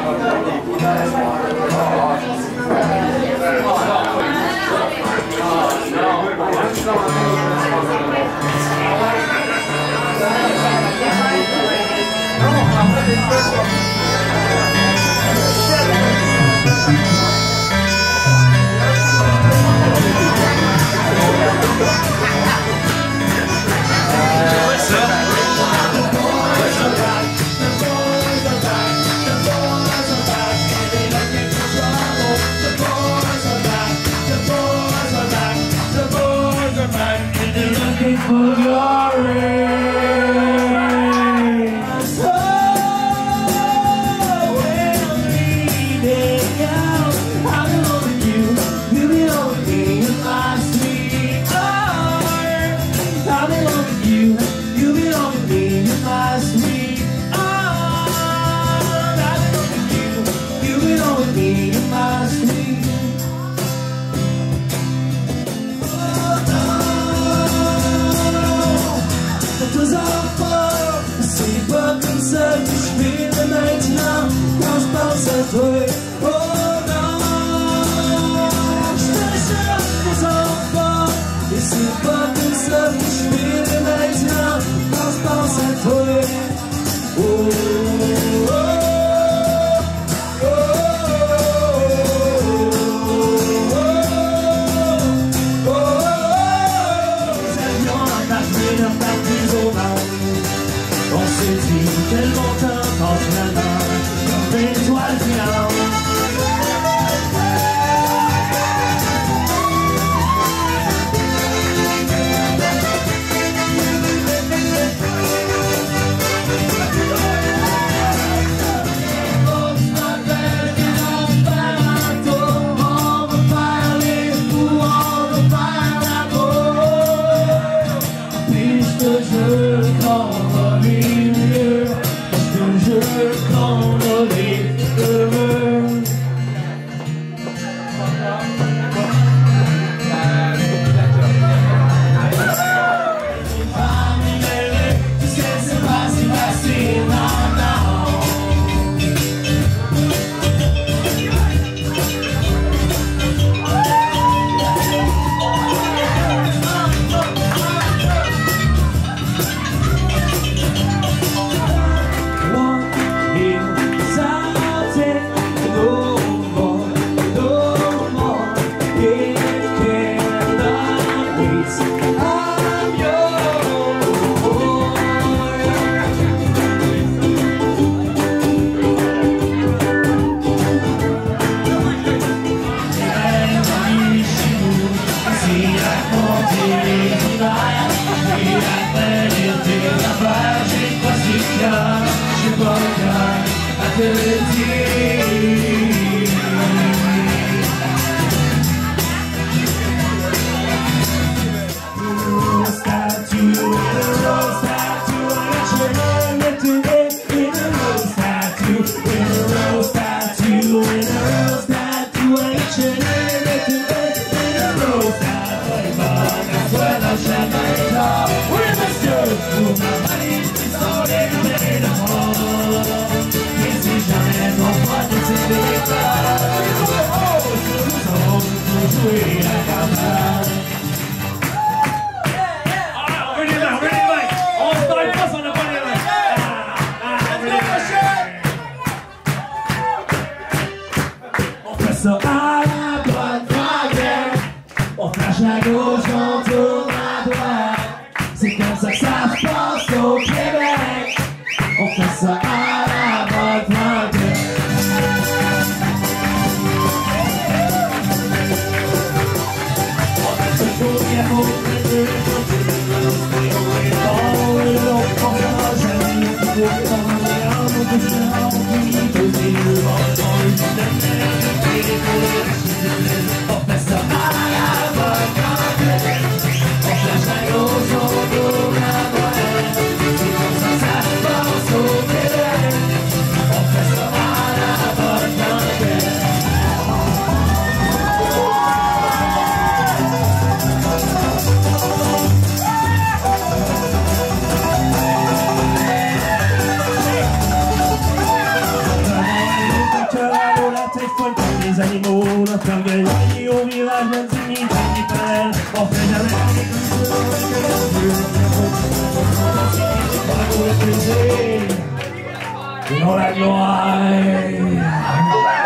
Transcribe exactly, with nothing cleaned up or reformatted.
For glory. So when leading out, I belong with you, you belong with me in my sweetheart. I belong with you, you belong with me in my sweetheart. I belong with you, you belong with me in my sweetheart. Das Aufbau, sie packen sich, die spielen maintenant, quand je pense à toi, oh non. Das Aufbau, sie packen sich, die spielen maintenant, quand je pense à toi, oh, oh, oh, on se dit tellement quand finalement comme une étoile filante. À gauche, on tourne à droite. C'est comme ça que ça se passe au Québec. On fait ça à la bonne franquette. On a ce beau diamant de deux côtés. On est bon et l'autre, on va jamais. On est en l'air, on peut se rendre, on peut se dire. On fait ça à la bonne franquette. On cherche à gauche, on tourne à droite. C'est comme ça que ça se passe au Québec. egy annyi jó világban színíteni fel, a fegyelem You know that you're